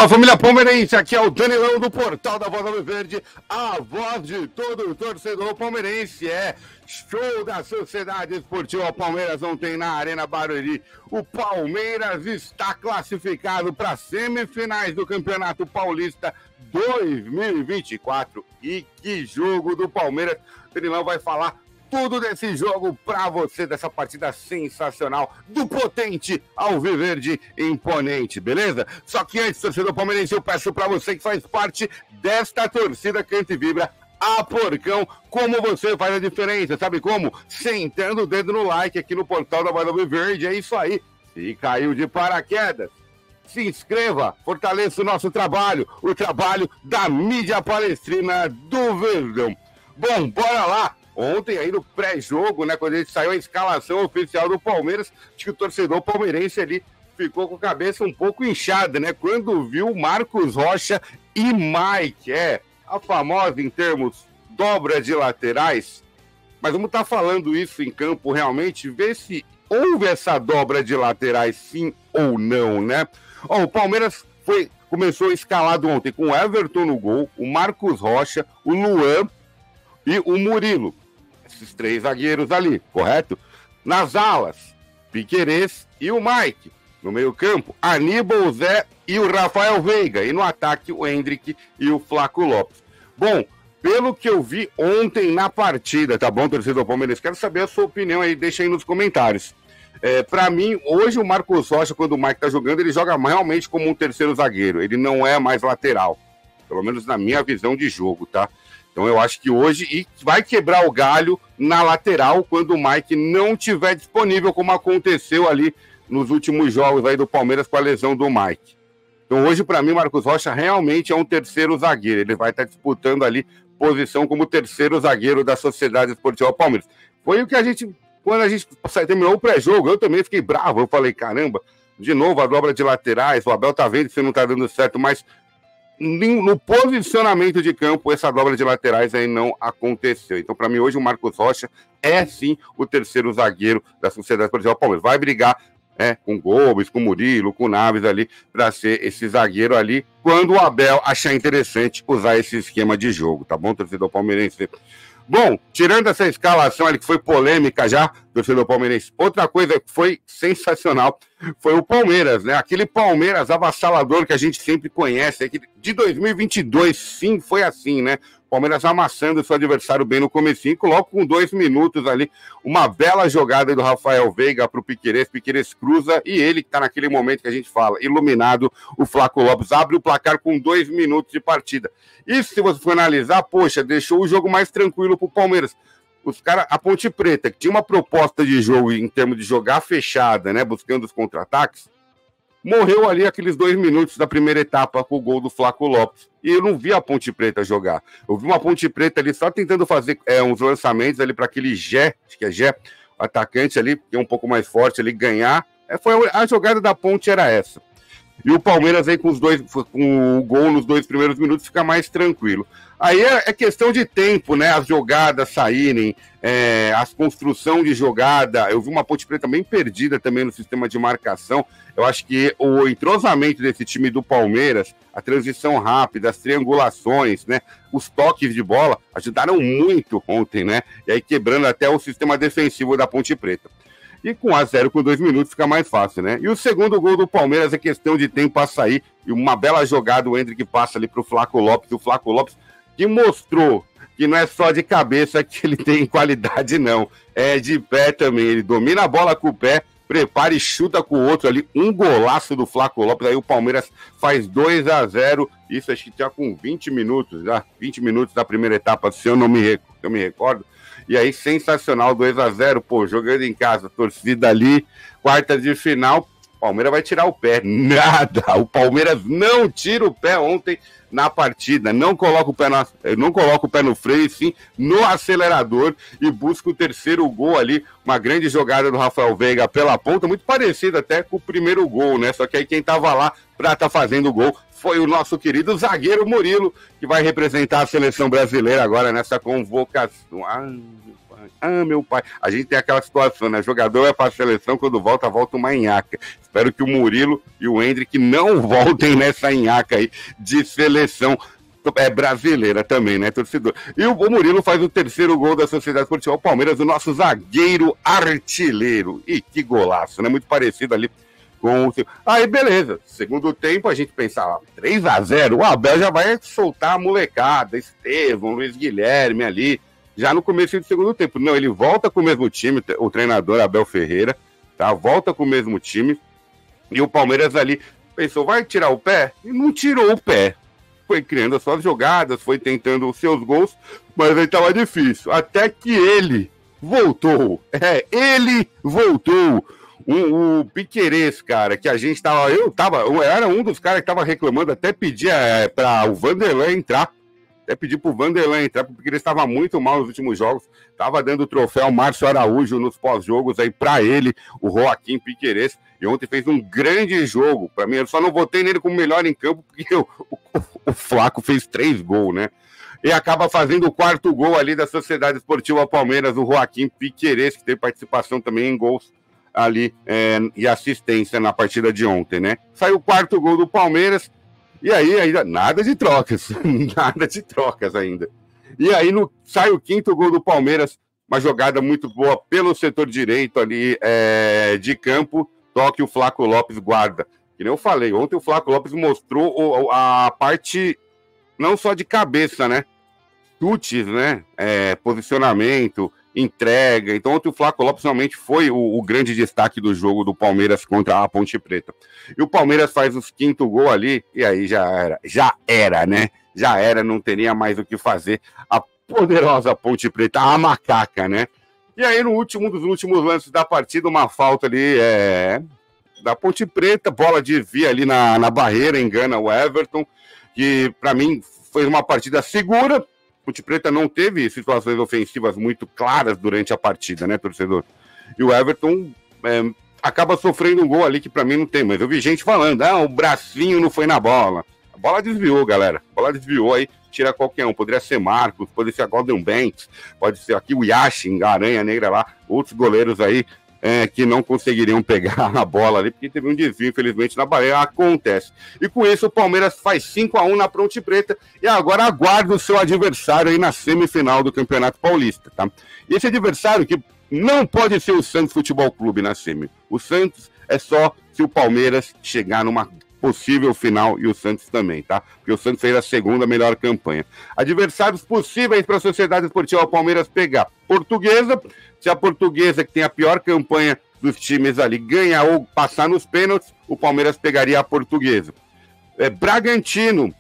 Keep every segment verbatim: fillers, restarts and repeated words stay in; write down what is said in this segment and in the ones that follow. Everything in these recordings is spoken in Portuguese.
Fala, família palmeirense, aqui é o Danilão do Portal da Voz Alviverde, a voz de todo o torcedor palmeirense. É show da Sociedade Esportiva Palmeiras ontem na Arena Barueri. O Palmeiras está classificado para as semifinais do Campeonato Paulista dois mil e vinte e quatro. E que jogo do Palmeiras! O Danilão vai falar tudo desse jogo pra você, dessa partida sensacional, do potente alviverde imponente, beleza? Só que antes, torcedor palmeirense, eu peço pra você que faz parte desta torcida Canta e Vibra, a Porcão, como você faz a diferença, sabe como? Sentando o dedo no like aqui no portal da Voz Alviverde, é isso aí. Se caiu de paraquedas, se inscreva, fortaleça o nosso trabalho, o trabalho da mídia palestrina do Verdão. Bom, bora lá. Ontem aí no pré-jogo, né, quando a gente saiu a escalação oficial do Palmeiras, acho que o torcedor palmeirense ali ficou com a cabeça um pouco inchada, né, quando viu Marcos Rocha e Mike, é, a famosa em termos dobra de laterais, mas vamos estar falando isso em campo realmente, ver se houve essa dobra de laterais sim ou não, né? Ó, o Palmeiras foi, começou escalado ontem com o Everton no gol, o Marcos Rocha, o Luan e o Murilo. Esses três zagueiros ali, correto? Nas alas, Piquerez e o Mike. No meio campo, Aníbal, o Zé e o Rafael Veiga. E no ataque, o Hendrick e o Flaco Lopes. Bom, pelo que eu vi ontem na partida, tá bom, torcedor palmeirense? Quero saber a sua opinião aí, deixa aí nos comentários. É, para mim, hoje o Marcos Rocha, quando o Mike tá jogando, ele joga realmente como um terceiro zagueiro. Ele não é mais lateral. Pelo menos na minha visão de jogo, tá? Então eu acho que hoje e vai quebrar o galho na lateral quando o Mike não estiver disponível, como aconteceu ali nos últimos jogos aí do Palmeiras com a lesão do Mike. Então hoje, para mim, o Marcos Rocha realmente é um terceiro zagueiro. Ele vai estar disputando ali posição como terceiro zagueiro da Sociedade Esportiva Palmeiras. Foi o que a gente, quando a gente terminou o pré-jogo, eu também fiquei bravo. Eu falei, caramba, de novo a dobra de laterais, o Abel tá vendo que não tá dando certo, mas no posicionamento de campo, essa dobra de laterais aí não aconteceu. Então, para mim, hoje o Marcos Rocha é, sim, o terceiro zagueiro da Sociedade Esportiva Palmeiras. Vai brigar é, com Gomes, com Murilo, com Naves ali, para ser esse zagueiro ali, quando o Abel achar interessante usar esse esquema de jogo, tá bom, torcedor palmeirense? Bom, tirando essa escalação ali que foi polêmica já, torcedor palmeirense, outra coisa que foi sensacional foi o Palmeiras, né? Aquele Palmeiras avassalador que a gente sempre conhece, aquele de dois mil e vinte e dois, sim, foi assim, né? Palmeiras amassando o seu adversário bem no comecinho, logo com dois minutos ali, uma bela jogada do Rafael Veiga para o Piquerez, Piquerez cruza e ele que está naquele momento que a gente fala, iluminado, o Flaco Lopes abre o placar com dois minutos de partida. Isso, se você for analisar, poxa, deixou o jogo mais tranquilo para o Palmeiras. Os caras, a Ponte Preta, que tinha uma proposta de jogo em termos de jogar fechada, né, buscando os contra-ataques, morreu ali aqueles dois minutos da primeira etapa com o gol do Flaco Lopes. E eu não vi a Ponte Preta jogar. Eu vi uma Ponte Preta ali só tentando fazer é, uns lançamentos ali para aquele Gé, acho que é Gé, o atacante ali, que é um pouco mais forte ali, ganhar. É, foi a, a jogada da Ponte era essa. E o Palmeiras aí com os dois, com o gol nos dois primeiros minutos fica mais tranquilo. Aí é, é questão de tempo, né? As jogadas saírem, é, a construção de jogada. Eu vi uma Ponte Preta bem perdida também no sistema de marcação. Eu acho que o entrosamento desse time do Palmeiras, a transição rápida, as triangulações, né? Os toques de bola ajudaram muito ontem, né? E aí quebrando até o sistema defensivo da Ponte Preta. E com um a zero com dois minutos fica mais fácil, né? E o segundo gol do Palmeiras é questão de tempo a sair. E uma bela jogada, o Hendrick passa ali pro Flaco Lopes. O Flaco Lopes que mostrou que não é só de cabeça que ele tem qualidade, não. É de pé também. Ele domina a bola com o pé, prepara e chuta com o outro ali. Um golaço do Flaco Lopes. Aí o Palmeiras faz dois a zero. Isso acho que já com vinte minutos, já. vinte minutos da primeira etapa, se eu não me, se eu me recordo. E aí, sensacional, dois a zero, pô, jogando em casa, torcida ali, quarta de final, o Palmeiras vai tirar o pé, nada, o Palmeiras não tira o pé ontem na partida, não coloca o pé, na, não coloca o pé no freio, sim, no acelerador e busca o terceiro gol ali, uma grande jogada do Rafael Veiga pela ponta, muito parecida até com o primeiro gol, né, só que aí quem tava lá pra tá fazendo o gol foi o nosso querido zagueiro Murilo, que vai representar a seleção brasileira agora nessa convocação. Ai, Ah, meu pai. A gente tem aquela situação, né? Jogador é para a seleção, quando volta, volta uma nhaca. Espero que o Murilo e o Hendrick não voltem nessa nhaca aí de seleção é brasileira também, né, torcedor? E o Murilo faz o terceiro gol da Sociedade Esportiva Palmeiras, o nosso zagueiro artilheiro. E que golaço, né? Muito parecido ali com o... Aí, beleza. Segundo tempo, a gente pensava, três a zero, o Abel já vai soltar a molecada, Estevão, Luiz Guilherme ali, já no começo do segundo tempo. Não, ele volta com o mesmo time, o treinador Abel Ferreira, tá? Volta com o mesmo time, e o Palmeiras ali pensou, vai tirar o pé? E não tirou o pé. Foi criando as suas jogadas, foi tentando os seus gols, mas aí tava difícil. Até que ele voltou. É, ele voltou. O, o Piquerez, cara, que a gente tava... Eu tava... Eu era um dos caras que tava reclamando, até pedir é, para o Vanderlan entrar. Até pedir pro Vanderlan entrar, porque ele estava muito mal nos últimos jogos. Tava dando o troféu Márcio Araújo nos pós-jogos aí para ele, o Joaquim Piquerez. E ontem fez um grande jogo. Para mim, eu só não votei nele como melhor em campo, porque o, o, o Flaco fez três gols, né? E acaba fazendo o quarto gol ali da Sociedade Esportiva Palmeiras, o Joaquim Piquerez, que teve participação também em gols ali é, e assistência na partida de ontem, né? Saiu o quarto gol do Palmeiras. E aí, ainda nada de trocas, nada de trocas ainda. E aí no, sai o quinto gol do Palmeiras, uma jogada muito boa pelo setor direito ali é, de campo, toque o Flaco Lopes guarda. Que nem eu falei, ontem o Flaco Lopes mostrou o, a parte não só de cabeça, né? Chutes, né? É, posicionamento, entrega. Então ontem o Flaco Lopes realmente foi o, o grande destaque do jogo do Palmeiras contra a Ponte Preta. E o Palmeiras faz os quinto gol ali, e aí já era, já era, né? Já era, não teria mais o que fazer. A poderosa Ponte Preta, a macaca, né? E aí no último, um dos últimos lances da partida, uma falta ali é, da Ponte Preta, bola desvia ali na, na barreira, engana o Everton, que para mim foi uma partida segura. Ponte Preta não teve situações ofensivas muito claras durante a partida, né, torcedor? E o Everton é, acaba sofrendo um gol ali que pra mim não tem, mas eu vi gente falando, ah, o bracinho não foi na bola. A bola desviou, galera. A bola desviou aí, tira qualquer um. Poderia ser Marcos, poderia ser a Golden Banks, pode ser aqui o Yashin, a Aranha Negra lá, outros goleiros aí é, que não conseguiriam pegar a bola ali, porque teve um desvio, infelizmente, na barreira, acontece. E com isso o Palmeiras faz cinco a um na Ponte Preta e agora aguarda o seu adversário aí na semifinal do Campeonato Paulista, tá? E esse adversário que não pode ser o Santos Futebol Clube na semi. O Santos é só se o Palmeiras chegar numa possível final e o Santos também, tá? Porque o Santos fez a segunda melhor campanha. Adversários possíveis para a Sociedade Esportiva Palmeiras pegar. Portuguesa, se a Portuguesa, que tem a pior campanha dos times ali, ganhar ou passar nos pênaltis, o Palmeiras pegaria a Portuguesa. É, Bragantino,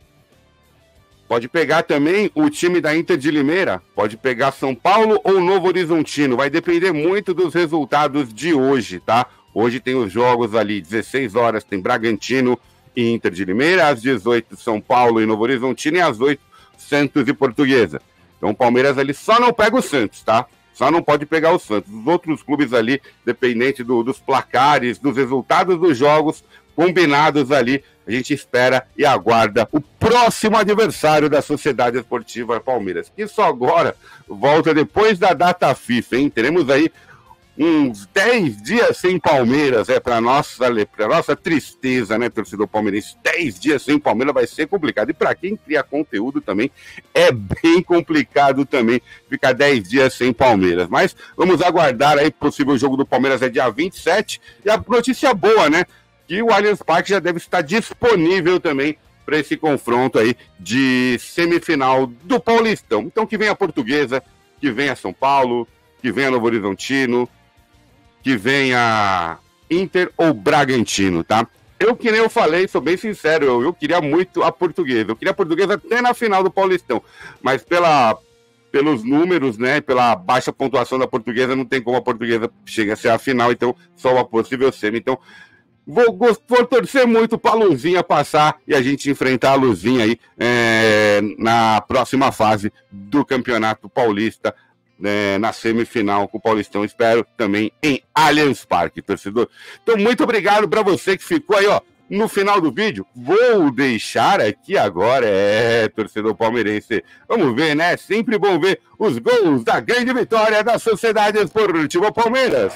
pode pegar também o time da Inter de Limeira, pode pegar São Paulo ou Novo Horizontino, vai depender muito dos resultados de hoje, tá? Hoje tem os jogos ali, dezesseis horas tem Bragantino e Inter de Limeira, às dezoito São Paulo e Novo Horizontino e às oito Santos e Portuguesa. Então o Palmeiras ali só não pega o Santos, tá? Só não pode pegar o Santos. Os outros clubes ali, dependente do, dos placares, dos resultados dos jogos combinados ali, a gente espera e aguarda o próximo adversário da Sociedade Esportiva Palmeiras. Que só agora volta depois da data FIFA, hein? Teremos aí uns dez dias sem Palmeiras, é para nossa, pra nossa tristeza, né, torcedor palmeirense? dez dias sem Palmeiras vai ser complicado. E para quem cria conteúdo também, é bem complicado também ficar dez dias sem Palmeiras. Mas vamos aguardar aí, possível jogo do Palmeiras é dia vinte e sete. E a notícia boa, né, que o Allianz Parque já deve estar disponível também para esse confronto aí de semifinal do Paulistão. Então que venha a Portuguesa, que venha São Paulo, que venha Novo Horizontino, que venha Inter ou Bragantino, tá? Eu, que nem eu falei, sou bem sincero, eu, eu queria muito a Portuguesa. Eu queria a Portuguesa até na final do Paulistão, mas pela, pelos números, né, pela baixa pontuação da Portuguesa, não tem como a Portuguesa chegar a ser a final, então só uma possível semi. Então, vou, vou torcer muito para a Luzinha passar e a gente enfrentar a Luzinha aí é, na próxima fase do Campeonato Paulista, É, na semifinal com o Paulistão, espero também em Allianz Parque, torcedor. Então, muito obrigado para você que ficou aí, ó, no final do vídeo. Vou deixar aqui agora, é, torcedor palmeirense. Vamos ver, né? Sempre bom ver os gols da grande vitória da Sociedade Esportiva Palmeiras.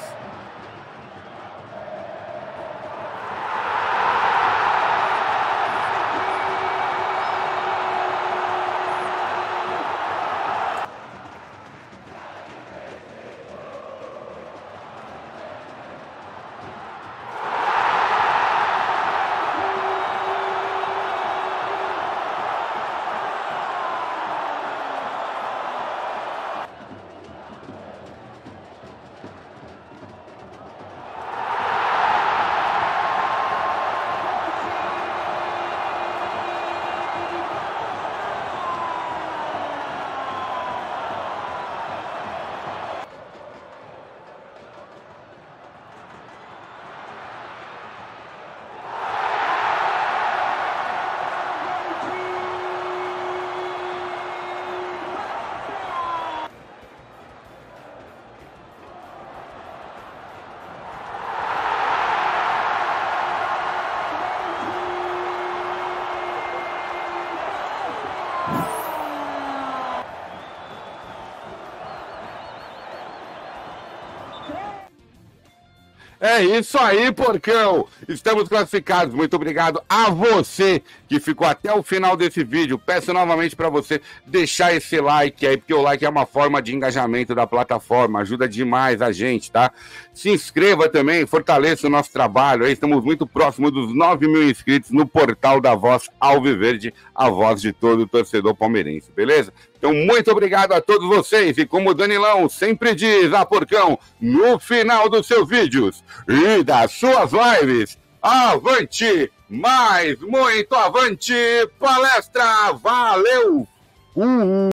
É isso aí, porcão! Estamos classificados. Muito obrigado a você que ficou até o final desse vídeo. Peço novamente para você deixar esse like aí, porque o like é uma forma de engajamento da plataforma, ajuda demais a gente, tá? Se inscreva também, fortaleça o nosso trabalho. Aí estamos muito próximos dos nove mil inscritos no portal da Voz Alviverde, a voz de todo torcedor palmeirense, beleza? Então, muito obrigado a todos vocês. E como o Danilão sempre diz, ah, porcão, no final dos seus vídeos e das suas lives, avante, mais muito avante, palestra, valeu! Uhul.